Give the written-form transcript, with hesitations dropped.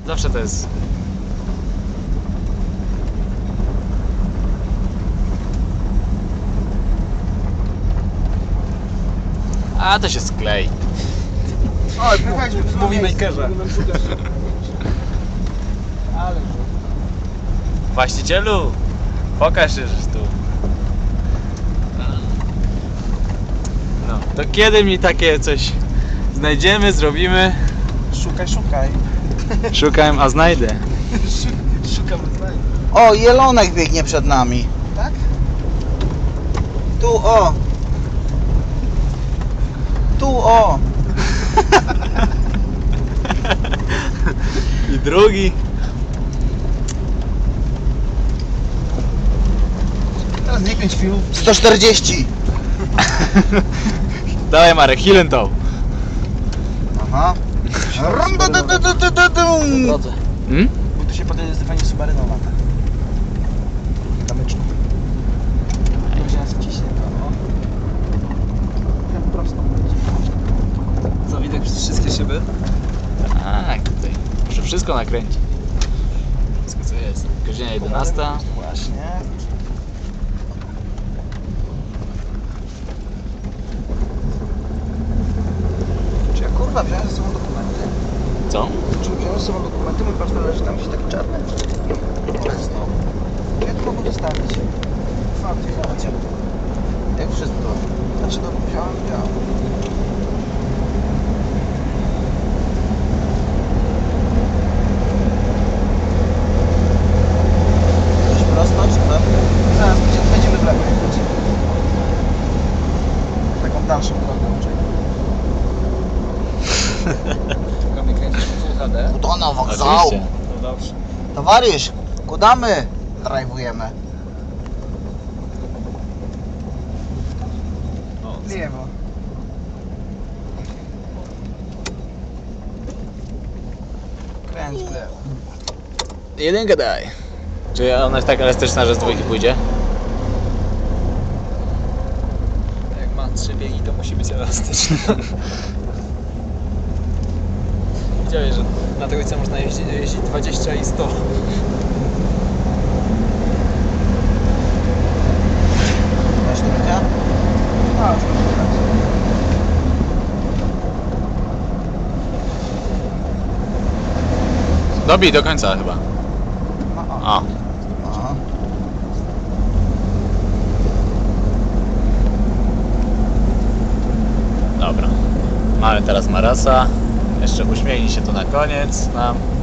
Zawsze to jest... A to się sklei. O, pojechaliśmy w Movie makerze. Ale Właścicielu, pokaż się, że tu. No, to kiedy mi takie coś znajdziemy, zrobimy? Szukaj, szukaj. Szukam, a znajdę. Szukam, znajdę. O, jelonek biegnie przed nami. Tak? Tu o. Tu o. I drugi. Teraz nie kręć filmów. 140. Dawaj Marek, hilen to. Aha. Drodze. Hmm? Bo tu się potem zdewanie Subaryną lata. Kamyczku. To będzie nas wciśnie to, no. Jak prosto. Co, widać wszystkie szyby? Tak, tutaj. Muszę wszystko nakręcić. Wszystko co jest. Godzina 11. Właśnie. Czy ja kurwa wziąłem ze sobą dokumenty? Co? Czy wziąłem ze sobą dokumenty? Mój paszport leży tam gdzieś tak czarny. Czy ja to mogę zostawić? Fakt, jechałem. Jak wszystko. Znaczy no wziąłem. Coś prosto czy tak? Zaraz będziemy w lewo jechać. Taką dalszą drogę uczę. Mamy kręcić Full HD. To na wokzał. Oczywiście. No dobrze. Towarzysz, kuda my drive'ujemy? Lewo. Kręć w lewo. Jedynkę daj. Czy ona jest tak elastyczna, że z dwójki pójdzie? Jak ma 3 biegi, to musi być elastyczny. Widziałeś, że na trójce można jeździć 20 i 100. Masz trójkę? A, już Dobij do końca chyba. O. Aha. Dobra. Mamy teraz Marasa. Jeszcze uśmiechnij się tu na koniec nam.